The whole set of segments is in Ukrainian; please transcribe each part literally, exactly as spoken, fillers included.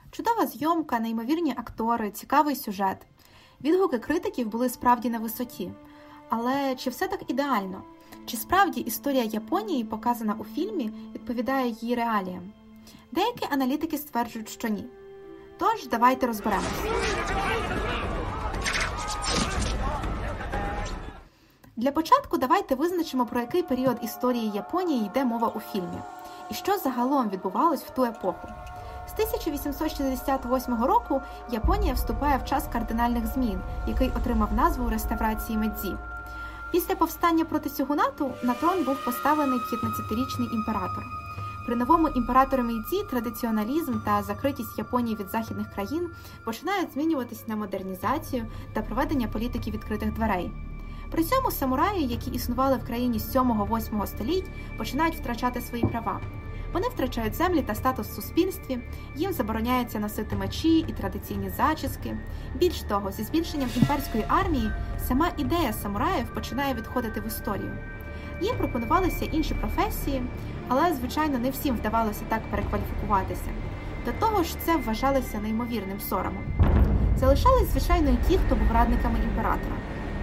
Чудова зйомка, неймовірні актори, цікавий сюжет. Відгуки критиків були справді на висоті. Але чи все так ідеально? Чи справді історія Японії, показана у фільмі, відповідає її реаліям? Деякі аналітики стверджують, що ні. Тож, давайте розберемося. Для початку давайте визначимо, про який період історії Японії йде мова у фільмі, і що загалом відбувалось в ту епоху. З тисяча вісімсот шістдесят восьмого року Японія вступає в час кардинальних змін, який отримав назву реставрації Медзі. Після повстання проти сьогунату на трон був поставлений п'ятнадцятирічний імператор. При новому імператорі Мейдзі традиціоналізм та закритість Японії від західних країн починають змінюватись на модернізацію та проведення політики відкритих дверей. При цьому самураї, які існували в країні з сьомого-восьмого століть, починають втрачати свої права. Вони втрачають землі та статус в суспільстві, їм забороняється носити мечі і традиційні зачіски. Більш того, зі збільшенням імперської армії сама ідея самураїв починає відходити в історію. Їм пропонувалися інші професії, але, звичайно, не всім вдавалося так перекваліфікуватися. До того ж, це вважалося неймовірним соромом. Залишались, звичайно, і ті, хто був радниками імператора.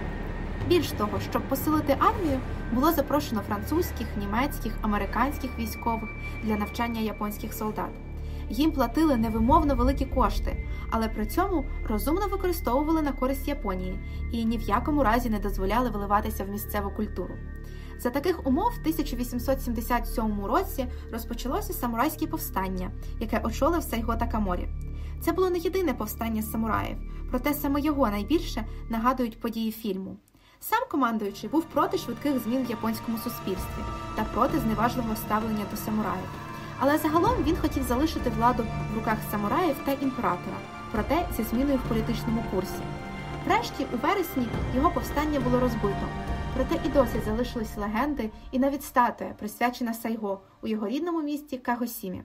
Більш того, щоб посилити армію, було запрошено французьких, німецьких, американських військових для навчання японських солдат. Їм платили невимовно великі кошти, але при цьому розумно використовували на користь Японії і ні в якому разі не дозволяли виливатися в місцеву культуру. За таких умов в тисяча вісімсот сімдесят сьомому році розпочалося самурайське повстання, яке очолив Сайго Такаморі. Це було не єдине повстання самураїв, проте саме його найбільше нагадують події фільму. Сам командуючий був проти швидких змін в японському суспільстві та проти зневажливого ставлення до самураїв. Але загалом він хотів залишити владу в руках самураїв та імператора, проте зі зміною в політичному курсі. Врешті, у вересні, його повстання було розбито. Проте і досі залишились легенди і навіть статуя, присвячена Сайго у його рідному місті Кагосімі.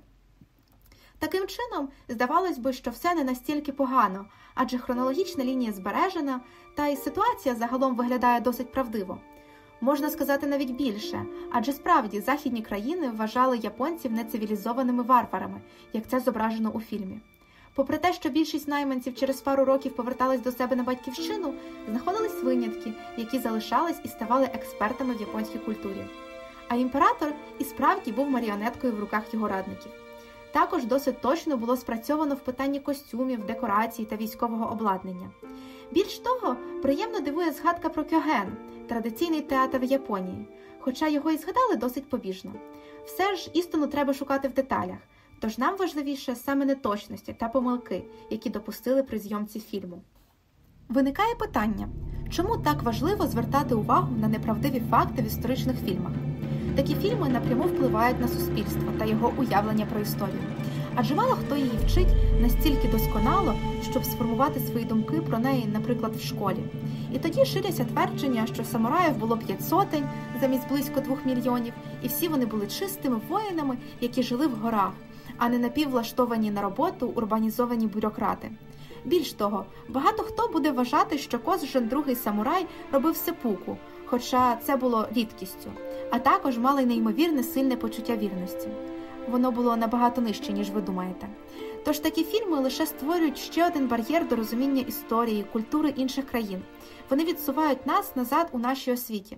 Таким чином, здавалось би, що все не настільки погано, адже хронологічна лінія збережена, та й ситуація загалом виглядає досить правдиво. Можна сказати навіть більше, адже справді західні країни вважали японців нецивілізованими варварами, як це зображено у фільмі. Попри те, що більшість найманців через пару років повертались до себе на батьківщину, знаходились винятки, які залишались і ставали експертами в японській культурі. А імператор і справді був маріонеткою в руках його радників. Також досить точно було спрацьовано в питанні костюмів, декорацій та військового обладнання. Більш того, приємно дивує згадка про кьоген – традиційний театр в Японії, хоча його і згадали досить побіжно. Все ж істину треба шукати в деталях, тож нам важливіше саме неточності та помилки, які допустили при зйомці фільму. Виникає питання, чому так важливо звертати увагу на неправдиві факти в історичних фільмах? Такі фільми напряму впливають на суспільство та його уявлення про історію. Адже мало хто її вчить настільки досконало, щоб сформувати свої думки про неї, наприклад, в школі. І тоді ширяться твердження, що самураїв було п'ять сотень замість близько двох мільйонів, і всі вони були чистими воїнами, які жили в горах, а не напіввлаштовані на роботу урбанізовані бюрократи. Більш того, багато хто буде вважати, що Козжен другий самурай робив сеппуку, хоча це було рідкістю, а також мали неймовірне сильне почуття вірності. Воно було набагато нижче, ніж ви думаєте. Тож такі фільми лише створюють ще один бар'єр до розуміння історії, культури інших країн. Вони відсувають нас назад у нашій освіті.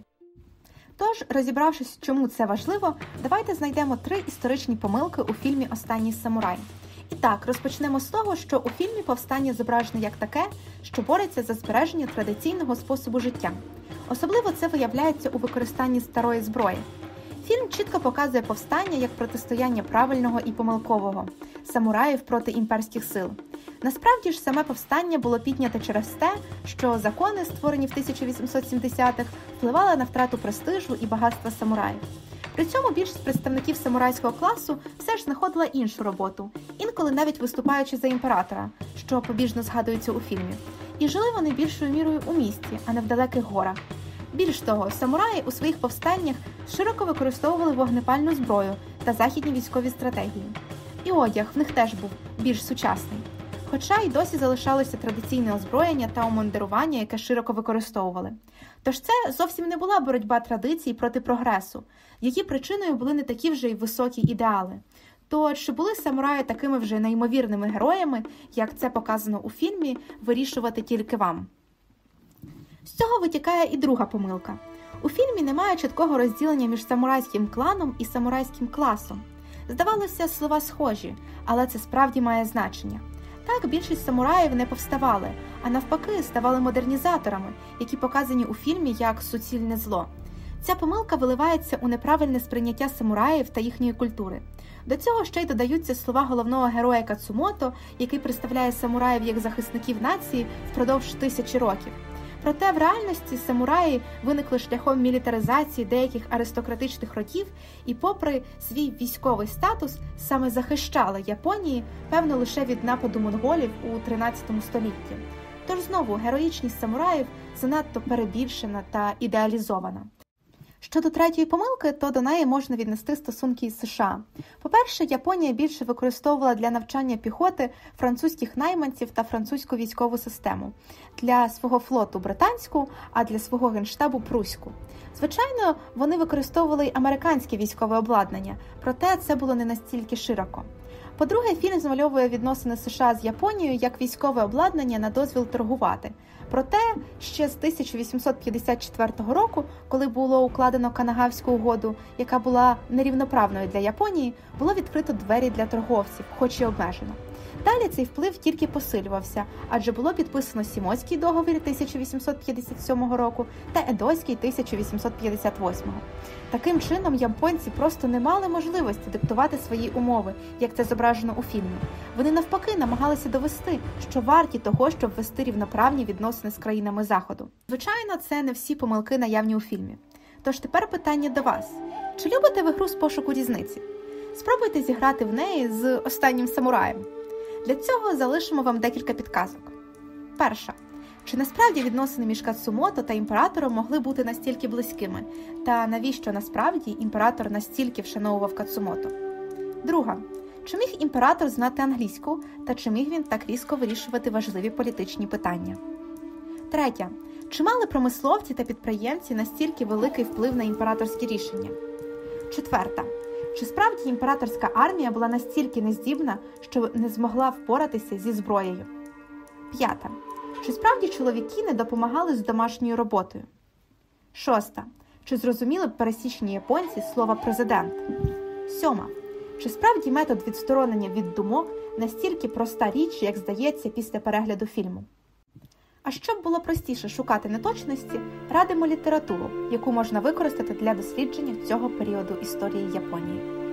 Тож, розібравшись, чому це важливо, давайте знайдемо три історичні помилки у фільмі «Останній самурай». І так, розпочнемо з того, що у фільмі повстання зображено як таке, що бореться за збереження традиційного способу життя. Особливо це виявляється у використанні старої зброї. Фільм чітко показує повстання як протистояння правильного і помилкового – самураїв проти імперських сил. Насправді ж, саме повстання було підняте через те, що закони, створені в тисяча вісімсот сімдесятих, впливали на втрату престижу і багатства самураїв. При цьому більшість представників самурайського класу все ж знаходила іншу роботу, інколи навіть виступаючи за імператора, що побіжно згадується у фільмі. І жили вони більшою мірою у місті, а не в далеких горах. Більш того, самураї у своїх повстаннях широко використовували вогнепальну зброю та західні військові стратегії. І одяг в них теж був більш сучасний. Хоча й досі залишалося традиційне озброєння та омундирування, яке широко використовували. Тож це зовсім не була боротьба традицій проти прогресу. Її причиною були не такі вже й високі ідеали. То чи були самураї такими вже неймовірними героями, як це показано у фільмі, вирішувати тільки вам? З цього витікає і друга помилка. У фільмі немає чіткого розділення між самурайським кланом і самурайським класом. Здавалося, слова схожі, але це справді має значення. Так, більшість самураїв не повставали, а навпаки ставали модернізаторами, які показані у фільмі як суцільне зло. Ця помилка виливається у неправильне сприйняття самураїв та їхньої культури. До цього ще й додаються слова головного героя Кацумото, який представляє самураїв як захисників нації впродовж тисячі років. Проте в реальності самураї виникли шляхом мілітаризації деяких аристократичних родів і попри свій військовий статус саме захищали Японії, певно, лише від нападу монголів у тринадцятому столітті. Тож знову героїчність самураїв занадто перебільшена та ідеалізована. Щодо третьої помилки, то до неї можна віднести стосунки із США. По-перше, Японія більше використовувала для навчання піхоти французьких найманців та французьку військову систему. Для свого флоту – британську, а для свого генштабу – пруську. Звичайно, вони використовували й американське військове обладнання, проте це було не настільки широко. По-друге, фільм змальовує відносини США з Японією як військове обладнання на дозвіл торгувати. Проте, ще з тисяча вісімсот п'ятдесят четвертого року, коли було укладено Канагавську угоду, яка була нерівноправною для Японії, було відкрито двері для торговців, хоч і обмежено. Далі цей вплив тільки посилювався, адже було підписано Сімоський договір тисяча вісімсот п'ятдесят сьомого року та Едоський тисяча вісімсот п'ятдесят восьмого. Таким чином, японці просто не мали можливості диктувати свої умови, як це зображено у фільмі. Вони навпаки намагалися довести, що варті того, щоб вести рівноправні відносини з країнами Заходу. Звичайно, це не всі помилки наявні у фільмі. Тож тепер питання до вас. Чи любите ви гру з пошуку різниці? Спробуйте зіграти в неї з останнім самураєм. Для цього залишимо вам декілька підказок. Перша. Чи насправді відносини між Кацумото та імператором могли бути настільки близькими? Та навіщо насправді імператор настільки вшановував Кацумото? Друга. Чи міг імператор знати англійську, та чи міг він так різко вирішувати важливі політичні питання? Третя. Чи мали промисловці та підприємці настільки великий вплив на імператорські рішення? Четверта. Чи справді імператорська армія була настільки нездібна, що не змогла впоратися зі зброєю? П'ята. Чи справді чоловіки не допомагали з домашньою роботою? Шоста. Чи зрозуміли б пересічні японці слово «президент»? Сьома. Чи справді метод відсторонення від думок настільки проста річ, як здається після перегляду фільму? А щоб було простіше шукати неточності, радимо літературу, яку можна використати для дослідження цього періоду історії Японії.